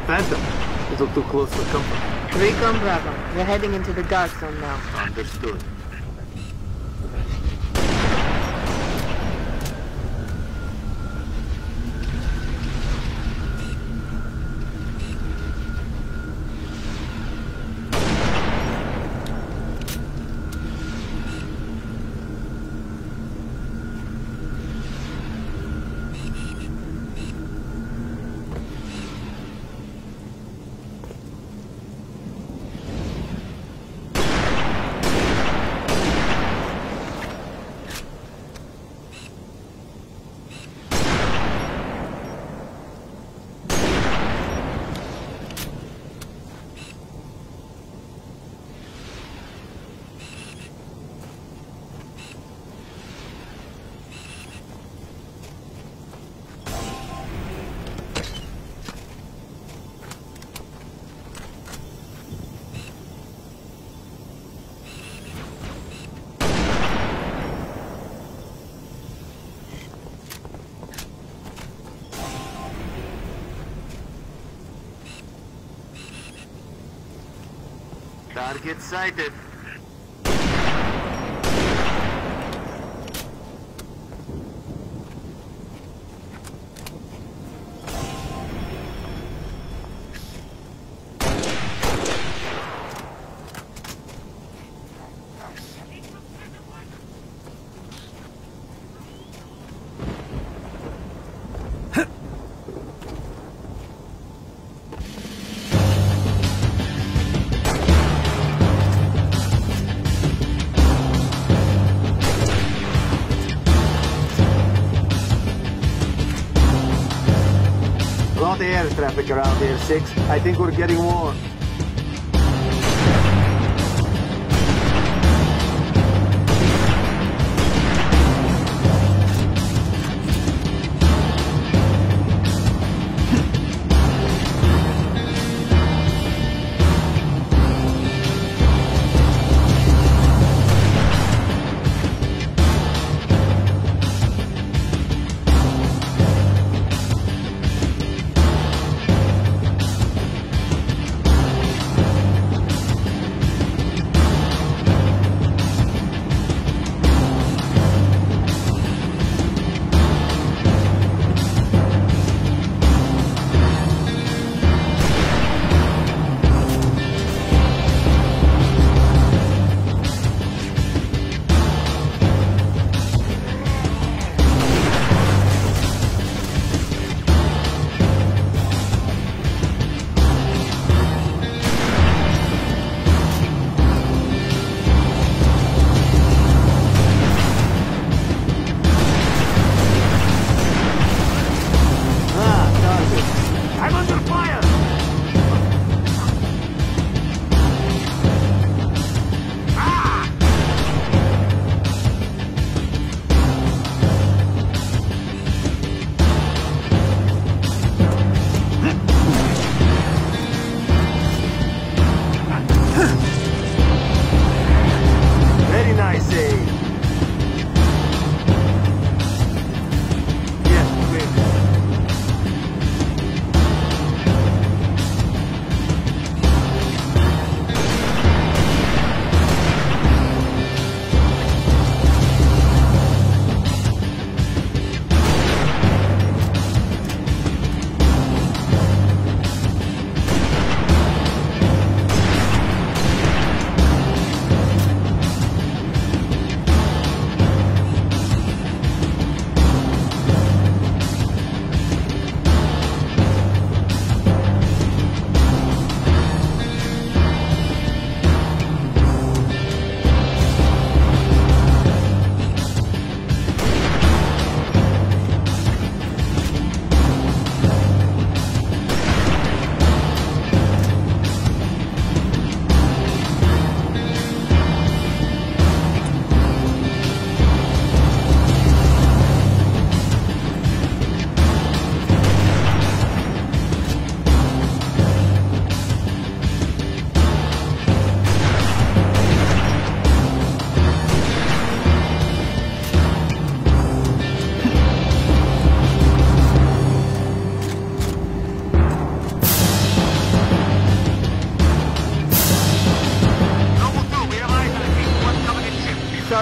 Phantom. A little too close for comfort. Recon Bravo. We're heading into the dark zone now. Understood. Target sighted. Lot of air traffic around here, 6. I think we're getting warm.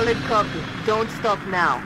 Solid copy. Don't stop now.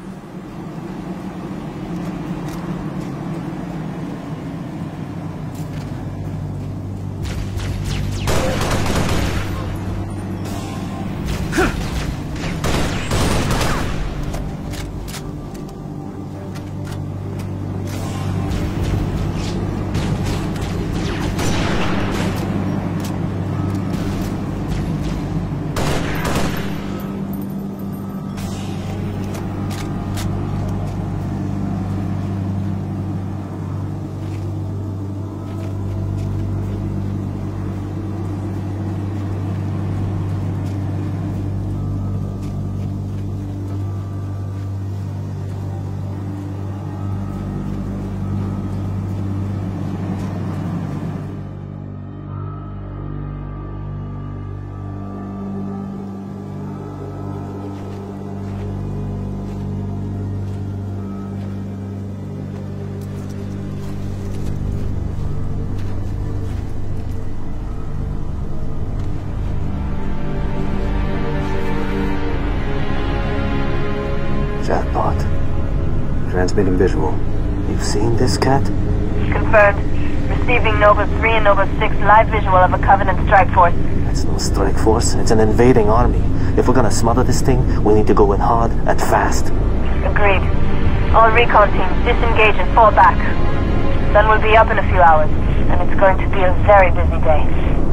Chatbot. Transmitting visual. You've seen this, Cat? Confirmed. Receiving Nova 3 and Nova 6 live visual of a Covenant strike force. It's no strike force. It's an invading army. If we're gonna smother this thing, we need to go in hard and fast. Agreed. All recon teams disengage and fall back. Sun will be up in a few hours, and it's going to be a very busy day.